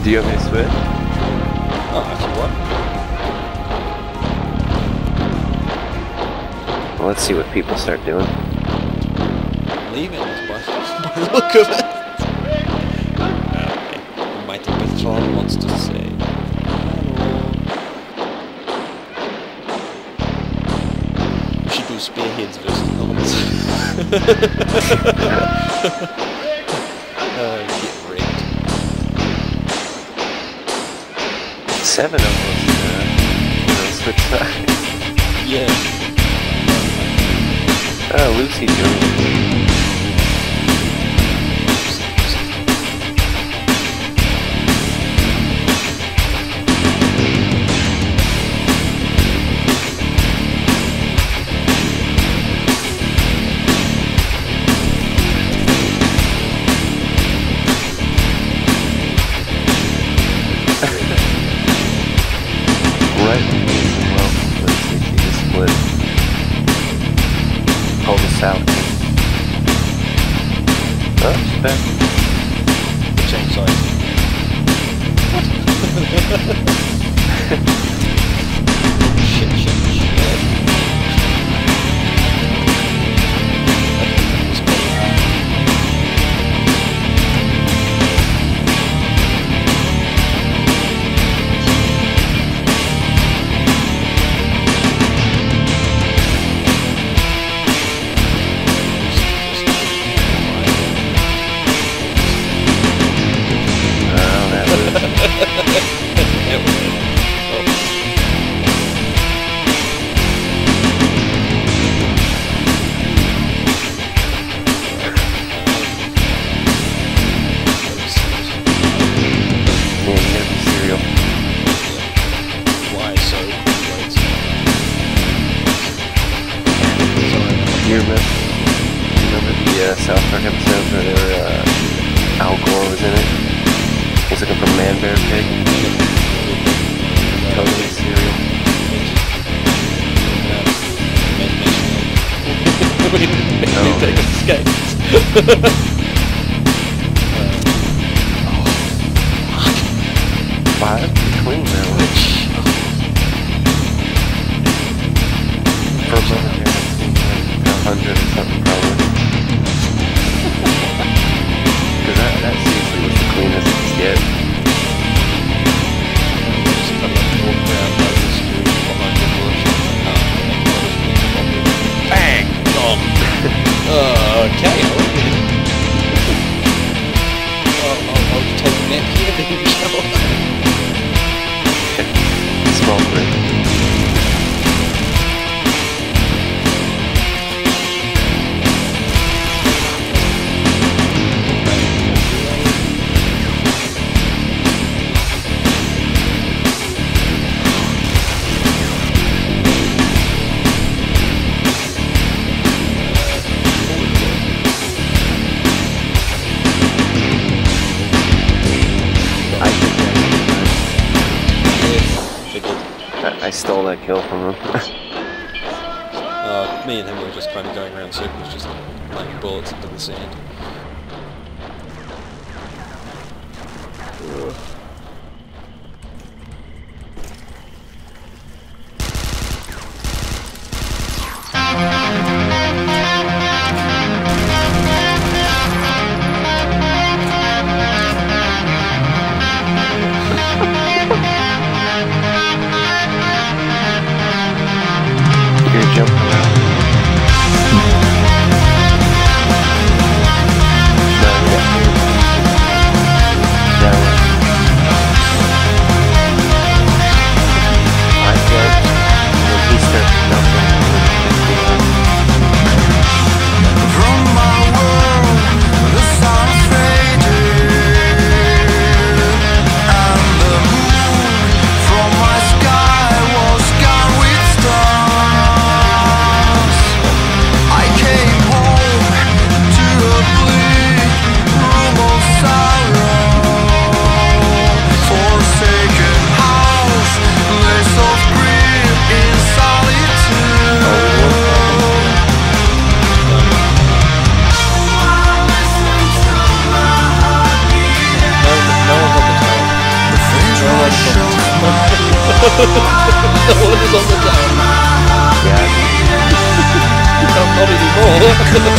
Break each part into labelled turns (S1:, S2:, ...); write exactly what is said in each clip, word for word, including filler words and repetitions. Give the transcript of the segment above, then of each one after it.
S1: Do you have any switch?
S2: Oh, if you want.
S1: Well, let's see what people start doing.
S2: Leaving this by the look of it. Okay. Might the Patron wants to say hello. We should do spearheads versus norms. uh, get rigged.
S1: Seven of us, uh, you know, switch sides.
S2: Yeah.
S1: Oh, Lucy doing it. Right. Well, let's see if you can split. Pull this out. Oh, it's back.
S2: Change size. Shit, shit, shit. South Park episodes where they were, uh, Al Gore was in it. He's looking for Man Bear Pig. Totally cereal. We didn't take us skates.
S1: Wow, that's pretty clean now. For a moment there, it seems like a hundred or something probably. Because that, that seriously was the cleanest it's get.
S2: Bang! Gone! uh, okay, I'll, I'll, I'll take a nap here, then you shower.
S1: Small break. I stole that kill from him.
S2: uh, me and him were just kind of going around circles, just laying bullets into the sand. Ugh.
S1: Jump around.
S3: No one is on the town.
S2: Yeah.
S3: Not, not anymore.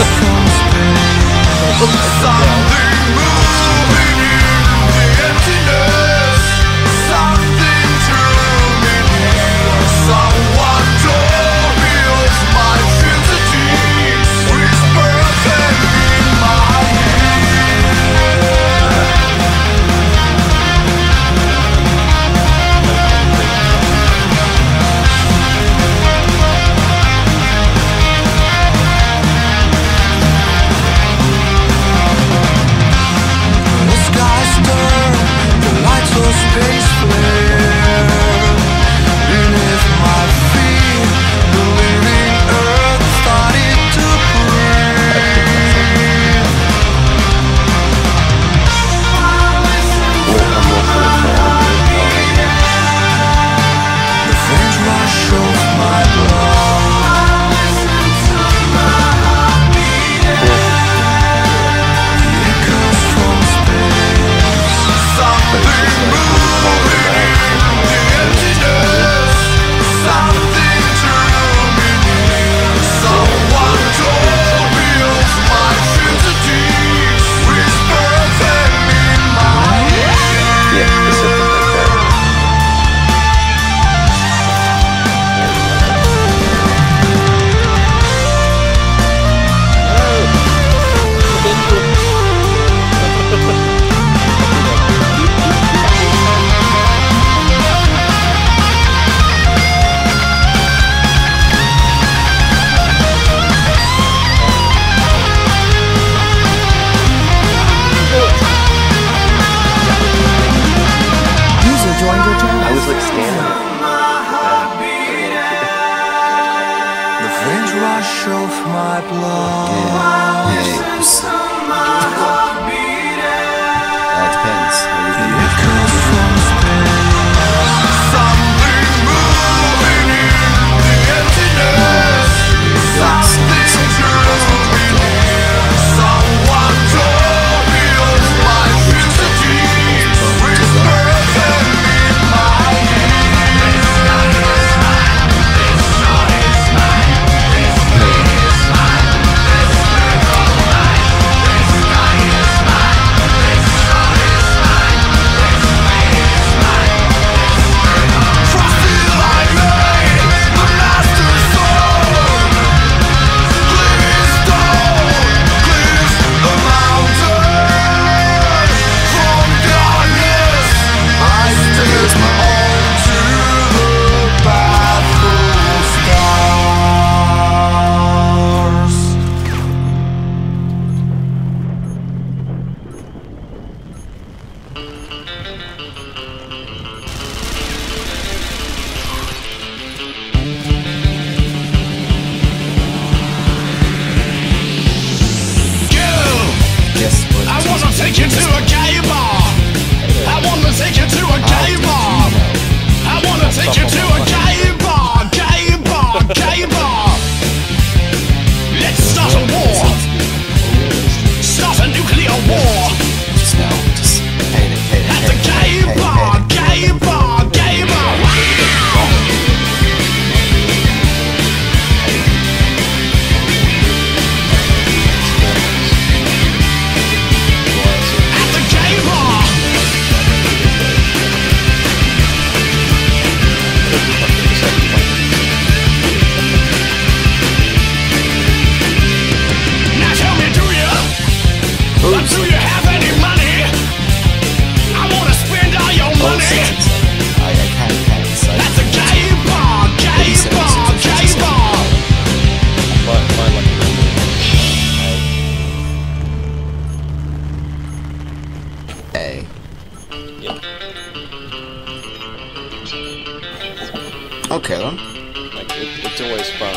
S4: Okay then.
S3: Like, it, it's always fun.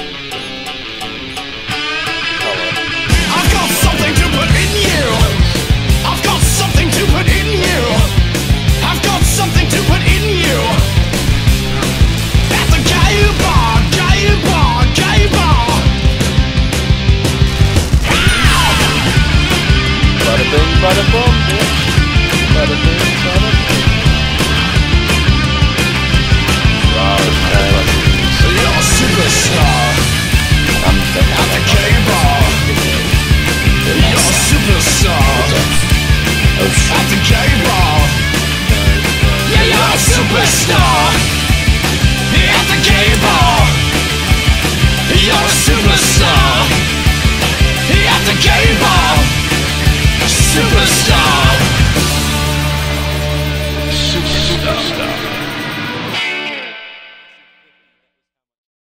S3: Color.
S5: I've got something to put in you. I've got something to put in you. I've got something to put in you. At the gay bar, gay bar, gay bar.
S3: Bada bing, bada boom, bitch. Bada bing, bada boom.
S5: superstar.